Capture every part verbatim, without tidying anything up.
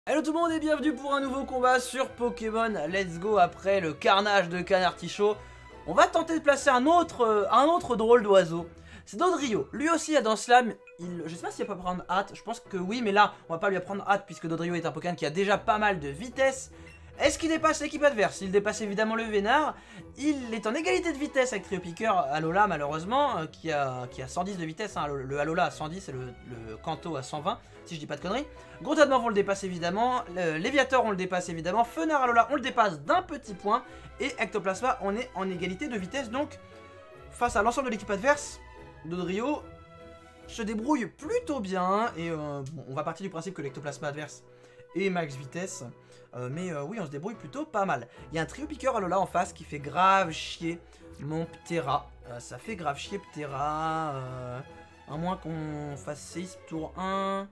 Hello tout le monde et bienvenue pour un nouveau combat sur Pokémon Let's Go. Après le carnage de Canartichaud, on va tenter de placer un autre, un autre drôle d'oiseau. C'est Dodrio. Lui aussi a dans Slam, il, je sais pas s'il va pas prendre hâte, je pense que oui, mais là on va pas lui apprendre hâte puisque Dodrio est un Pokémon qui a déjà pas mal de vitesse. Est-ce qu'il dépasse l'équipe adverse? Il dépasse évidemment le Vénard. Il est en égalité de vitesse avec Trio Piqueur. Alola malheureusement euh, qui, a, qui a cent dix de vitesse, hein. le, le Alola a cent dix et le, le Kanto a cent vingt si je dis pas de conneries. Grottadement on le dépasse évidemment, le Léviator on le dépasse évidemment, Fenard Alola on le dépasse d'un petit point. Et Ectoplasma on est en égalité de vitesse, donc face à l'ensemble de l'équipe adverse, Dodrio se débrouille plutôt bien. Et euh, bon, on va partir du principe que l'Ectoplasma adverse est max vitesse. Euh, mais euh, oui, on se débrouille plutôt pas mal. Il y a un trio piqueur Alola en face qui fait grave chier mon Ptera. Euh, ça fait grave chier Ptera. Euh, à moins qu'on fasse six tour un.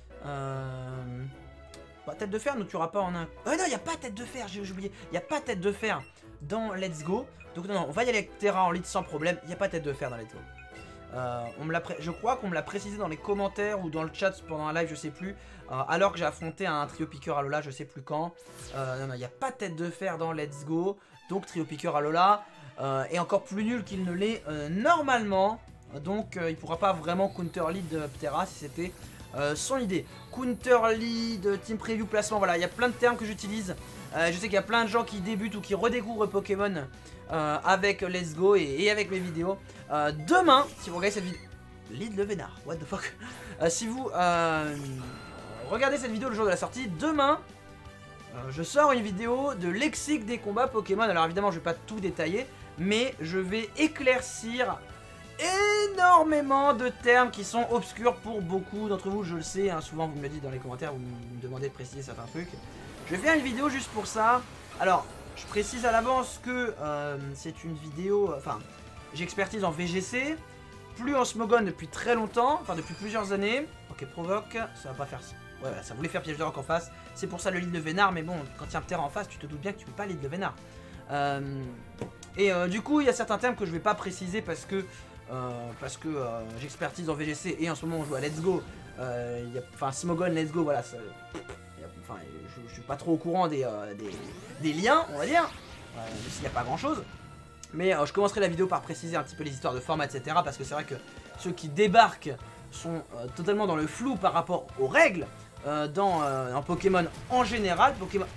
Euh... Bah, tête de fer ne tuera pas en un. Oh non, il n'y a pas tête de fer, j'ai oublié. Il n'y a pas tête de fer dans Let's Go. Donc non, non, on va y aller avec Ptera en lead sans problème. Il n'y a pas tête de fer dans Let's Go. Euh, on me pré... Je crois qu'on me l'a précisé dans les commentaires ou dans le chat pendant un live, je sais plus. Euh, alors que j'ai affronté un trio piqueur Alola, je sais plus quand. Euh, non, non, il n'y a pas de tête de fer dans Let's Go. Donc trio piqueur Alola euh, est encore plus nul qu'il ne l'est euh, normalement. Donc euh, il pourra pas vraiment counter lead de Ptera si c'était euh, son idée. Counter lead, team preview, placement, voilà, il y a plein de termes que j'utilise. Euh, je sais qu'il y a plein de gens qui débutent ou qui redécouvrent Pokémon euh, avec Let's Go et, et avec mes vidéos. Euh, demain, si vous regardez cette vidéo... Lead le Vénard, what the fuck. euh, Si vous euh, regardez cette vidéo le jour de la sortie, demain, euh, je sors une vidéo de lexique des combats Pokémon. Alors évidemment, je vais pas tout détailler, mais je vais éclaircir énormément de termes qui sont obscurs pour beaucoup d'entre vous, je le sais, hein, souvent vous me le dites dans les commentaires, vous me demandez de préciser certains trucs. Je vais faire une vidéo juste pour ça. Alors, je précise à l'avance que euh, c'est une vidéo, enfin, j'expertise en V G C, plus en Smogon depuis très longtemps, enfin depuis plusieurs années. Ok, provoque, ça va pas faire ça. Ouais, ça voulait faire piège de roc en face, c'est pour ça le lead de Vénard, mais bon, quand il y a un Ptera en face, tu te doutes bien que tu peux pas lead de Vénard. Euh, et euh, du coup, il y a certains termes que je vais pas préciser parce que Euh, parce que euh, j'expertise en V G C et en ce moment on joue à Let's Go. Euh, y a, enfin, Smogon, Let's Go, voilà. Ça, y a, enfin, je, je suis pas trop au courant des, euh, des, des liens, on va dire. Euh, même s'il n'y a pas grand chose. Mais euh, je commencerai la vidéo par préciser un petit peu les histoires de format, et cetera. Parce que c'est vrai que ceux qui débarquent sont euh, totalement dans le flou par rapport aux règles euh, dans euh, un Pokémon en général. Pokémon.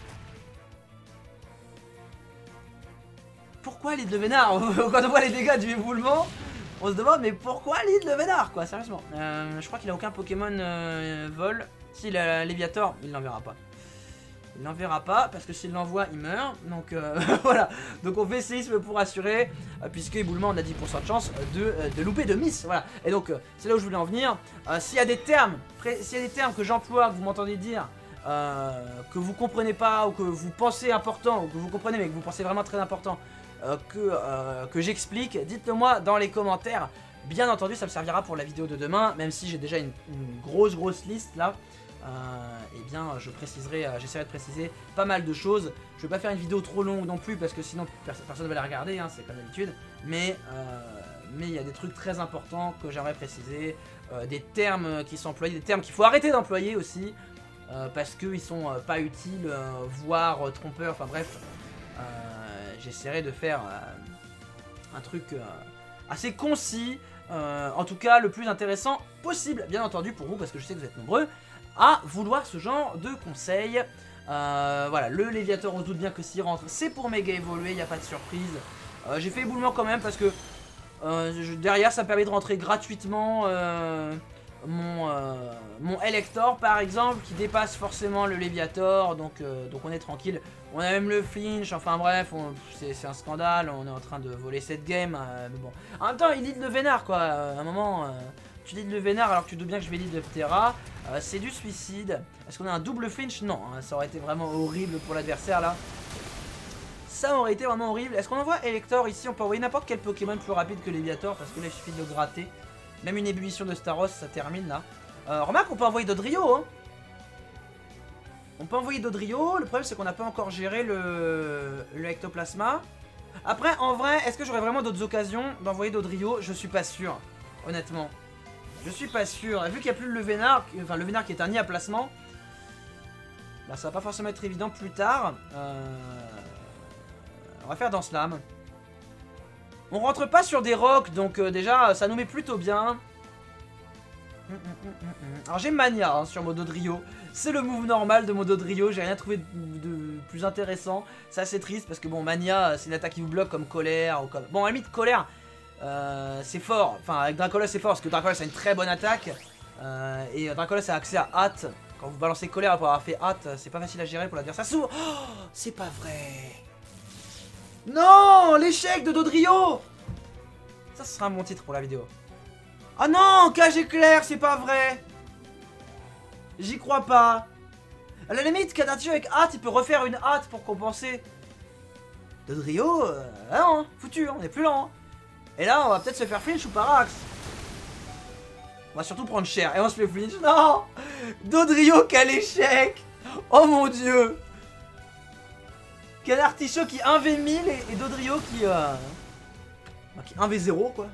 Pourquoi lead de Vénard? Quand on voit les dégâts du éboulement, on se demande mais pourquoi lead le Vénard quoi, sérieusement. euh, Je crois qu'il a aucun Pokémon euh, vol. S'il a Léviator, il l'enverra pas. Il l'enverra pas parce que s'il l'envoie il meurt. Donc euh, voilà. Donc on fait séisme pour assurer. Euh, puisque éboulement on a dix pour cent de chance de, euh, de louper de miss. Voilà. Et donc euh, c'est là où je voulais en venir. euh, S'il y a des termes, s'il y a des termes que j'emploie, que vous m'entendez dire euh, que vous comprenez pas ou que vous pensez important, ou que vous comprenez mais que vous pensez vraiment très important, Euh, que, euh, que j'explique, dites-le moi dans les commentaires. Bien entendu ça me servira pour la vidéo de demain, même si j'ai déjà une, une grosse grosse liste là. Euh, et bien je préciserai, euh, j'essaierai de préciser pas mal de choses. Je vais pas faire une vidéo trop longue non plus parce que sinon pers personne ne va la regarder, hein, c'est comme d'habitude. Mais euh, mais il y a des trucs très importants que j'aimerais préciser, euh, des termes qui sont employés, des termes qu'il faut arrêter d'employer aussi, euh, parce qu'ils sont euh, pas utiles, euh, voire euh, trompeurs, enfin bref. Euh, J'essaierai de faire euh, un truc euh, assez concis, euh, en tout cas le plus intéressant possible, bien entendu pour vous, parce que je sais que vous êtes nombreux à vouloir ce genre de conseils. Euh, voilà, le Léviator, on se doute bien que s'il rentre, c'est pour méga évoluer, il n'y a pas de surprise. Euh, J'ai fait éboulement quand même parce que euh, je, derrière ça me permet de rentrer gratuitement euh, mon, euh, mon Elector par exemple, qui dépasse forcément le Léviator, donc, euh, donc on est tranquille. On a même le flinch, enfin bref, c'est un scandale, on est en train de voler cette game, euh, mais bon. En même temps, il lead le Vénard quoi, euh, à un moment, euh, tu lead le Vénard alors que tu te doutes bien que je vais lead le Ptera, euh, c'est du suicide. Est-ce qu'on a un double flinch? Non, hein, ça aurait été vraiment horrible pour l'adversaire là. Ça aurait été vraiment horrible. Est-ce qu'on envoie Elector ici? On peut envoyer n'importe quel Pokémon plus rapide que Léviator, parce que là il suffit de le gratter. Même une ébullition de Staros, ça termine là. Euh, remarque, on peut envoyer Dodrio, hein. On peut envoyer Dodrio, le problème c'est qu'on n'a pas encore géré le, le Ectoplasma. Après, en vrai, est-ce que j'aurais vraiment d'autres occasions d'envoyer Dodrio? Je suis pas sûr, honnêtement. Je suis pas sûr. Et vu qu'il n'y a plus le Vénard, enfin le Vénard qui est un nid à placement, Là, ça va pas forcément être évident plus tard. Euh... On va faire Danse Lame. On rentre pas sur des rocks, donc euh, déjà, ça nous met plutôt bien. Alors j'ai Mania hein, sur Mododrio. C'est le move normal de Mododrio. J'ai rien trouvé de, de plus intéressant. C'est assez triste parce que bon, Mania, c'est une attaque qui vous bloque comme Colère. Ou comme... Bon, à la limite, Colère, euh, c'est fort. Enfin, avec Dracolos, c'est fort parce que Dracolos a une très bonne attaque. Euh, et Dracolos a accès à hâte. Quand vous balancez Colère pour avoir fait hâte, c'est pas facile à gérer pour l'adversaire. Ça s'ouvre. Oh, c'est pas vrai. Non, l'échec de Dodrio. Ça, ce sera un bon titre pour la vidéo. Ah non, cage éclair, c'est pas vrai. J'y crois pas. À la limite, Canartichaud avec hâte, il peut refaire une hâte pour compenser. Dodrio, euh, ah non, foutu, hein, on est plus lent. Hein. Et là, on va peut-être se faire flinch ou parax. On va surtout prendre cher. Et on se fait flinch. Non, Dodrio, quel échec. Oh mon dieu. Canartichaud qui un v mille et, et Dodrio qui, euh, qui un v zéro quoi.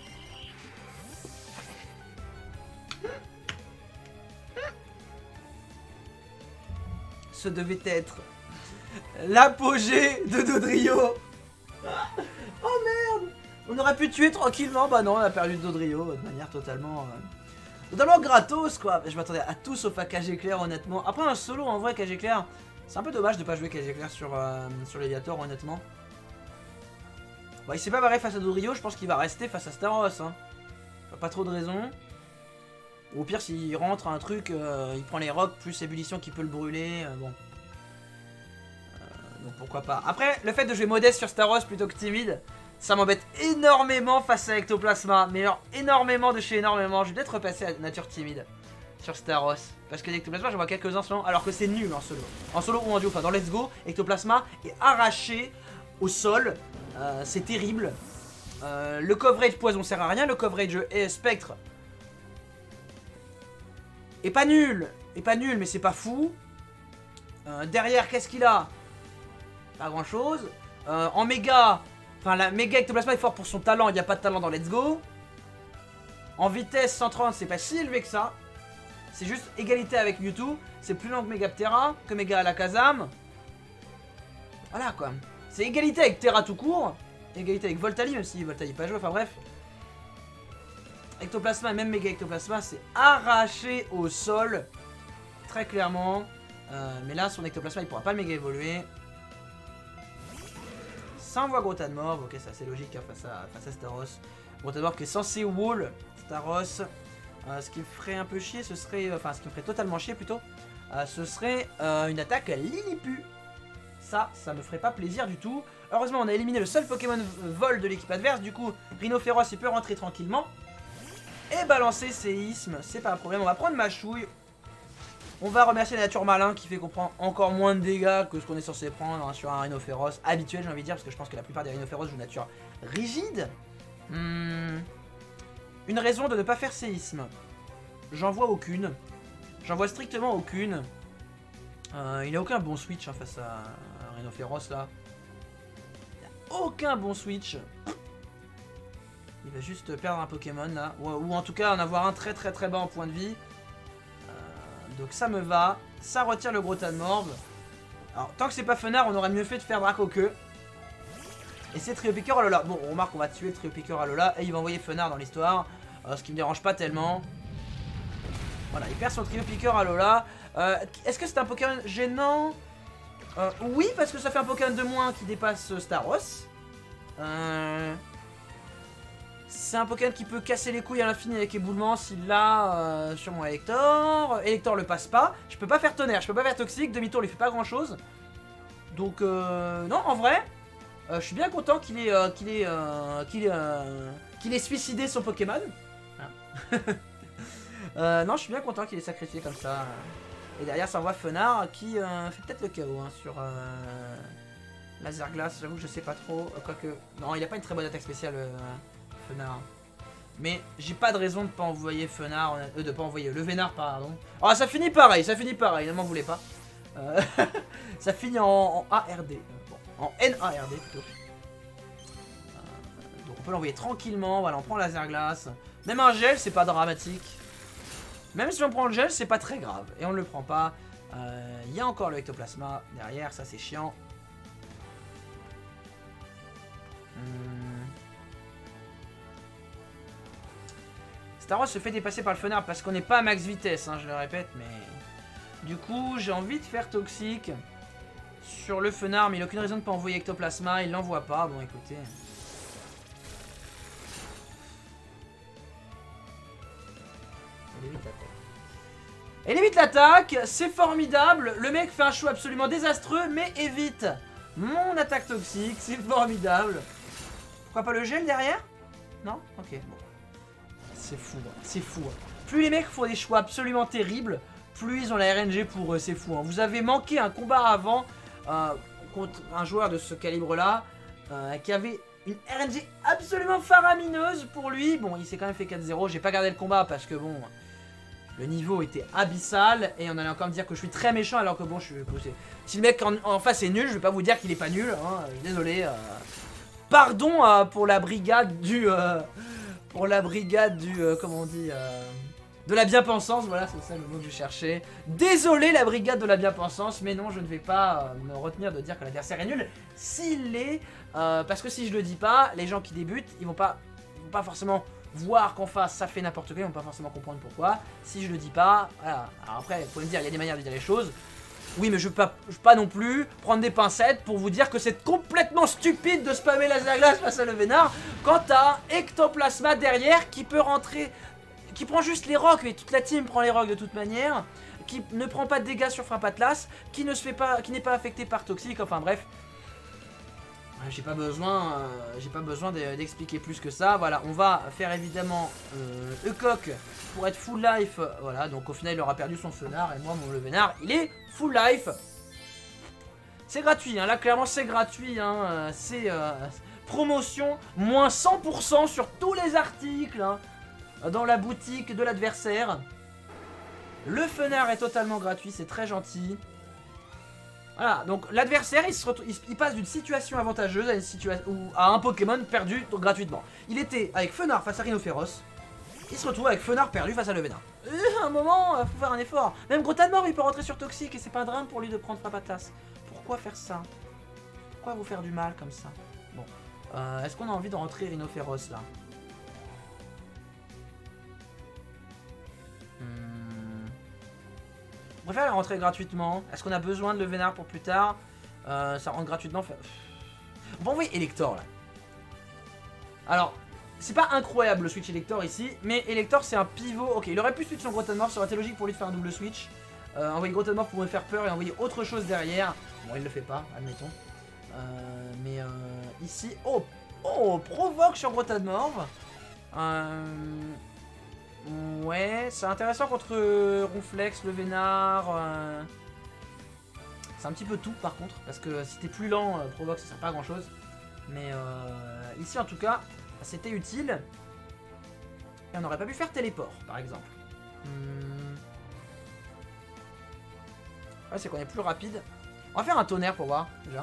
Ce devait être l'apogée de Dodrio. Oh merde. On aurait pu tuer tranquillement. Bah non, on a perdu Dodrio de manière totalement euh, totalement gratos quoi. Je m'attendais à tout sauf à cage éclair honnêtement. Après un solo en vrai cage éclair, c'est un peu dommage de pas jouer cage éclair sur, euh, sur Léviator honnêtement. Bon, il s'est pas barré face à Dodrio, je pense qu'il va rester face à Staros hein. Pas trop de raison. Ou au pire, s'il rentre un truc, euh, il prend les rocs plus ébullition qui peut le brûler. Euh, bon. Euh, donc pourquoi pas. Après, le fait de jouer modeste sur Staros plutôt que timide, ça m'embête énormément face à Ectoplasma. Mais alors, énormément de chez énormément. Je vais peut-être repasser à nature timide sur Staros. Parce que Ectoplasma, j'en vois quelques-uns en ce moment. Alors que c'est nul en solo. En solo ou en duo, enfin dans Let's Go, Ectoplasma est arraché au sol. Euh, c'est terrible. Euh, le coverage poison sert à rien. Le coverage et spectre. Et pas nul, et pas nul, mais c'est pas fou. Euh, derrière, qu'est-ce qu'il a? Pas grand chose. Euh, en méga, enfin la méga Ectoplasma est fort pour son talent, il n'y a pas de talent dans Let's Go. En vitesse cent trente, c'est pas si élevé que ça. C'est juste égalité avec Mewtwo. C'est plus lent que Megaptera, que Mega Alakazam. Voilà quoi. C'est égalité avec Terra tout court. Égalité avec Voltali, même si Voltali pas joué, enfin bref. Ectoplasma et même Mega Ectoplasma c'est arraché au sol. Très clairement. Euh, mais là son Ectoplasma il pourra pas méga évoluer. Ça envoie Grotanmorph. Ok, c'est assez logique hein, face, à, face à Staros. Grotanmorph qui est censé wall Staros. Euh, ce qui me ferait un peu chier ce serait. Enfin ce qui me ferait totalement chier plutôt. Euh, ce serait euh, une attaque à Lilipu. Ça, ça me ferait pas plaisir du tout. Heureusement on a éliminé le seul Pokémon vol de l'équipe adverse. Du coup Rhinophéros il peut rentrer tranquillement. Et balancer séisme, c'est pas un problème. On va prendre Machouille. On va remercier la nature malin qui fait qu'on prend encore moins de dégâts que ce qu'on est censé prendre hein, sur un Rhinophéros habituel, j'ai envie de dire, parce que je pense que la plupart des Rhinophéros jouent nature rigide. Hmm. Une raison de ne pas faire séisme. J'en vois aucune. J'en vois strictement aucune. Euh, il n'y a aucun bon switch hein, face à un Rhinophéros là. Il n'y a aucun bon switch. Il va juste perdre un Pokémon là, ou, ou en tout cas en avoir un très très très bas en point de vie. Euh, donc ça me va, ça retire le Grotanmorph. Alors tant que c'est pas Fenard, on aurait mieux fait de faire Dracoqueux. Et c'est Trio Piqueur Alola. Bon, on remarque qu'on va tuer le Trio Piqueur Alola et il va envoyer Fenard dans l'histoire, euh, ce qui me dérange pas tellement. Voilà, il perd son Trio Piqueur Alola. Euh, Est-ce que c'est un Pokémon gênant? euh, Oui, parce que ça fait un Pokémon de moins qui dépasse Staros. Euh... C'est un Pokémon qui peut casser les couilles à l'infini avec éboulement s'il l'a euh, sur mon Elector. Elector le passe pas. Je peux pas faire tonnerre, je peux pas faire toxique. Demi-tour lui fait pas grand chose. Donc euh, non, en vrai, euh, je suis bien content qu'il ait, euh, qu'il ait, euh, qu'il ait, euh, qu'il ait suicidé son Pokémon. Ah. euh, non, je suis bien content qu'il ait sacrifié comme ça. Et derrière, ça envoie Fenard qui euh, fait peut-être le K O hein, sur euh, Laser Glace. J'avoue que je sais pas trop. Quoique, non, il a pas une très bonne attaque spéciale. Euh, Fenard. Mais j'ai pas de raison de pas envoyer Fenard, euh, de pas envoyer le Vénard, pardon. Oh, ça finit pareil, ça finit pareil, ne m'en voulez pas. Euh, ça finit en, en A R D, bon, en N A R D plutôt. Euh, donc on peut l'envoyer tranquillement, voilà, on prend Laser Glace. Même un gel, c'est pas dramatique. Même si on prend le gel, c'est pas très grave. Et on ne le prend pas. Il euh, y a encore le ectoplasma derrière, ça c'est chiant. Hmm. Staros se fait dépasser par le Fenard parce qu'on n'est pas à max vitesse, hein, je le répète, mais... Du coup, j'ai envie de faire toxique sur le Fenard, mais il n'a aucune raison de ne pas envoyer ectoplasma, il l'envoie pas, bon écoutez... Elle évite l'attaque, c'est formidable, le mec fait un choix absolument désastreux, mais évite mon attaque toxique, c'est formidable. Pourquoi pas le gel derrière? Non? Ok, bon. C'est fou, c'est fou. Plus les mecs font des choix absolument terribles, plus ils ont la R N G pour eux, c'est fou. Hein. Vous avez manqué un combat avant euh, contre un joueur de ce calibre-là, euh, qui avait une R N G absolument faramineuse pour lui. Bon, il s'est quand même fait quatre zéro, j'ai pas gardé le combat parce que bon... Le niveau était abyssal et on allait encore me dire que je suis très méchant alors que bon, je suis... Si le mec en, en face est nul, je vais pas vous dire qu'il est pas nul, hein, désolé. Euh... Pardon euh, pour la brigade du... Euh... Pour la brigade du... Euh, comment on dit euh... De la bien-pensance, voilà, c'est ça le mot que je cherchais. Désolé la brigade de la bien-pensance, mais non, je ne vais pas euh, me retenir de dire que l'adversaire est nul. S'il l'est, euh, parce que si je le dis pas, les gens qui débutent, ils vont pas, ils vont pas forcément... voir qu'en face ça fait n'importe quoi, ils vont pas forcément comprendre pourquoi. Si je le dis pas, voilà. Alors après, vous pouvez me dire, il y a des manières de dire les choses. Oui, mais je veux pas, je veux pas non plus prendre des pincettes pour vous dire que c'est complètement stupide de spammer laser glace face à le Vénard quand t'as Ectoplasma derrière qui peut rentrer, qui prend juste les rocs, mais toute la team prend les rocs de toute manière, qui ne prend pas de dégâts sur Frappe Atlas, qui ne se fait pas, qui n'est pas affecté par Toxique, enfin bref. J'ai pas besoin, euh, j'ai pas besoin d'expliquer plus que ça. Voilà, on va faire évidemment euh, Ecoq pour être full life. Voilà, donc au final il aura perdu son Fenard et moi mon Levénard il est full life. C'est gratuit, hein, là clairement c'est gratuit. Hein, c'est euh, promotion moins cent pour cent sur tous les articles hein, dans la boutique de l'adversaire. Le Fenard est totalement gratuit, c'est très gentil. Voilà, donc l'adversaire il, il, il passe d'une situation avantageuse à, une situation, ou à un Pokémon perdu donc, gratuitement. Il était avec Fenard face à Rhinoferos, il se retrouve avec Fenard perdu face à le Vénin. Euh, à un moment, euh, faut faire un effort. Même Grotanmore il peut rentrer sur Toxique et c'est pas un drame pour lui de prendre Frappe Atlas. Pourquoi faire ça? Pourquoi vous faire du mal comme ça? Bon, euh, est-ce qu'on a envie de rentrer Rhinoferos là? On préfère la rentrer gratuitement. Est-ce qu'on a besoin de le Vénard pour plus tard? euh, Ça rentre gratuitement. On va envoyer Elector là. Alors, c'est pas incroyable le switch Elector ici, mais Elector c'est un pivot. Ok, il aurait pu switch son Grotanmore, ça aurait été logique pour lui de faire un double switch. Euh, envoyer Grotanmore pour me faire peur et envoyer autre chose derrière. Bon, il le fait pas, admettons. Euh, mais euh, ici. Oh, oh, provoque sur Grotanmore. Euh. Ouais, c'est intéressant contre Ronflex, le Vénard. Euh... C'est un petit peu tout par contre, parce que si t'es plus lent, euh, provoque, ça sert pas à grand chose. Mais euh, ici en tout cas, c'était utile. Et on aurait pas pu faire téléport par exemple. Hmm. Ouais, c'est qu'on est plus rapide. On va faire un tonnerre pour voir déjà.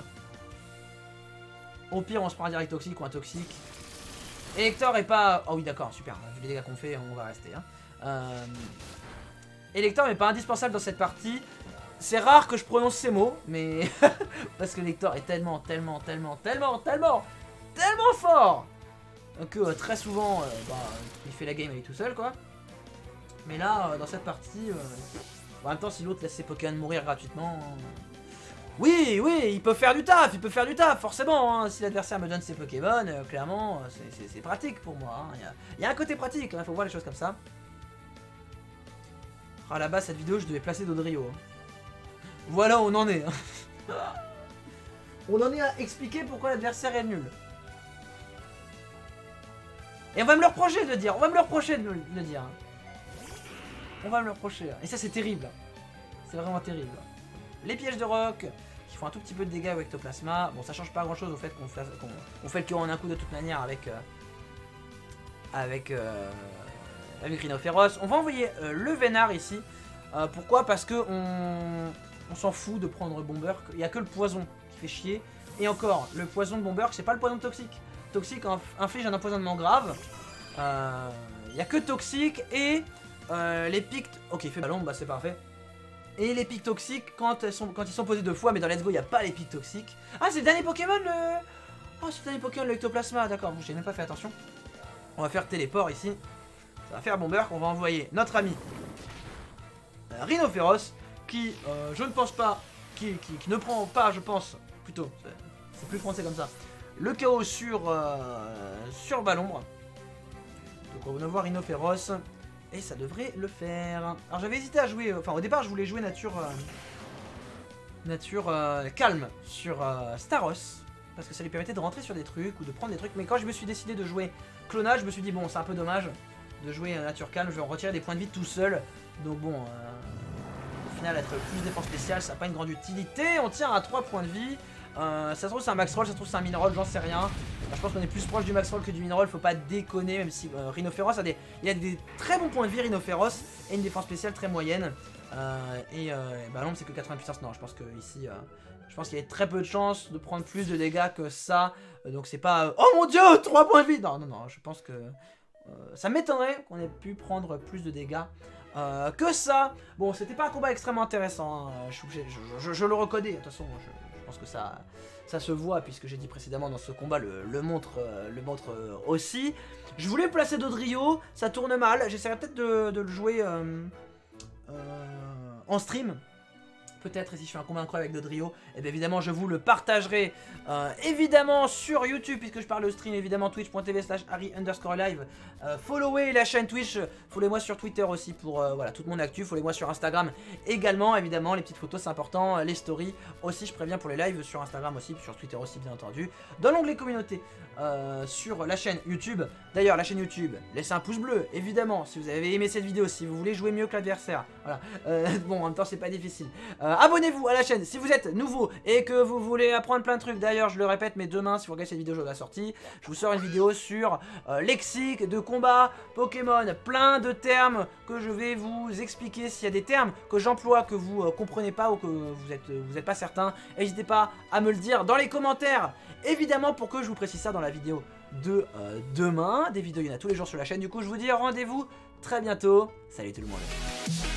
Au pire, on se prend un direct toxique ou un toxique. Elector est pas... Oh oui d'accord, super, vu les dégâts qu'on fait, on va rester. Hein. Euh... Elector n'est pas indispensable dans cette partie. C'est rare que je prononce ces mots, mais... Parce que Elector est tellement, tellement, tellement, tellement, tellement, tellement fort que euh, très souvent, euh, bah, il fait la game avec tout seul, quoi. Mais là, euh, dans cette partie... Euh... En même temps, si l'autre laisse ses Pokémon mourir gratuitement... Euh... Oui, oui, il peut faire du taf, il peut faire du taf, forcément. Hein. Si l'adversaire me donne ses Pokémon, euh, clairement, c'est pratique pour moi. Hein. Il, y a, il y a un côté pratique, il hein, faut voir les choses comme ça. Ah, à la base, cette vidéo, je devais placer Dodrio. Hein. Voilà où on en est. Hein. On en est à expliquer pourquoi l'adversaire est nul. Et on va me le reprocher de le dire, on va me le reprocher de le dire. Hein. On va me le reprocher. Hein. Et ça, c'est terrible. C'est vraiment terrible. Les pièges de roc qui font un tout petit peu de dégâts au Ectoplasma. Bon, ça change pas grand chose au fait qu'on fait, qu on fait le K O en un coup de toute manière avec euh, avec euh, avec Rhinoferos. On va envoyer euh, le Vénard ici. Euh, pourquoi? Parce que on, on s'en fout de prendre Bomberk. Il n'y a que le poison qui fait chier. Et encore, le poison de Bomberk, c'est pas le poison toxique. Toxique inflige un empoisonnement grave. Euh, Il n'y a que toxique et euh, les Pictes. Ok, il fait ballon, bah c'est parfait. Et les pics toxiques quand, elles sont, quand ils sont posés deux fois, mais dans Let's Go il n'y a pas les pics toxiques. Ah c'est le dernier Pokémon le... Oh c'est le dernier Pokémon le Ectoplasma, d'accord, j'ai même pas fait attention. On va faire téléport ici. Ça va faire bomber qu'on va envoyer notre ami euh, Rhinophéros qui euh, je ne pense pas, qui, qui, qui ne prend pas je pense, plutôt, c'est plus français comme ça, le chaos sur, euh, sur Balombre. Donc on va voir Rhinophéros. Et ça devrait le faire. Alors j'avais hésité à jouer, enfin au départ je voulais jouer nature euh, nature euh, calme sur euh, Staros, parce que ça lui permettait de rentrer sur des trucs ou de prendre des trucs. Mais quand je me suis décidé de jouer clonage, je me suis dit bon c'est un peu dommage de jouer euh, nature calme, je vais en retirer des points de vie tout seul. Donc bon, euh, au final être plus défense spéciale ça n'a pas une grande utilité. On tient à trois points de vie. Euh, ça se trouve c'est un max roll, ça se trouve c'est un min roll, j'en sais rien. Enfin, je pense qu'on est plus proche du max roll que du min roll, faut pas déconner, même si euh, Rhinophéros a des, il a des très bons points de vie Rhinophéros et une défense spéciale très moyenne. Euh, et euh, bah non c'est que quatre-vingts puissance, non je pense que ici, euh, je pense qu'il y a très peu de chances de prendre plus de dégâts que ça. Euh, donc c'est pas, euh, oh mon dieu, trois points de vie. Non non non, je pense que euh, ça m'étonnerait qu'on ait pu prendre plus de dégâts. Euh, que ça. Bon c'était pas un combat extrêmement intéressant, hein. je, je, je, je le reconnais, de toute façon je, je pense que ça, ça se voit puisque j'ai dit précédemment dans ce combat le, le montre, euh, le montre euh, aussi. Je voulais placer Dodrio, ça tourne mal, j'essaierai peut-être de, de le jouer euh, euh, en stream. Peut-être, et si je fais un combat incroyable avec Dodrio, et bien évidemment je vous le partagerai euh, évidemment sur YouTube, puisque je parle de stream, évidemment twitch point tv slash harry underscore live. euh, Followez la chaîne Twitch, followez-moi sur Twitter aussi pour euh, voilà, toute mon actu, followez-moi sur Instagram également, évidemment les petites photos c'est important, les stories aussi, je préviens pour les lives sur Instagram aussi, sur Twitter aussi bien entendu, dans l'onglet communauté, euh, sur la chaîne YouTube. D'ailleurs la chaîne YouTube, laissez un pouce bleu, évidemment, si vous avez aimé cette vidéo, si vous voulez jouer mieux que l'adversaire, voilà, euh, bon en même temps c'est pas difficile. Euh, abonnez-vous à la chaîne si vous êtes nouveau et que vous voulez apprendre plein de trucs. D'ailleurs je le répète, mais demain si vous regardez cette vidéo à la sortie, je vous sors une vidéo sur euh, lexique de combat Pokémon, plein de termes que je vais vous expliquer. S'il y a des termes que j'emploie que vous euh, comprenez pas ou que vous êtes, vous n'êtes pas certain, n'hésitez pas à me le dire dans les commentaires, évidemment, pour que je vous précise ça dans la vidéo de euh, demain. Des vidéos il y en a tous les jours sur la chaîne, du coup je vous dis rendez-vous très bientôt. Salut tout le monde.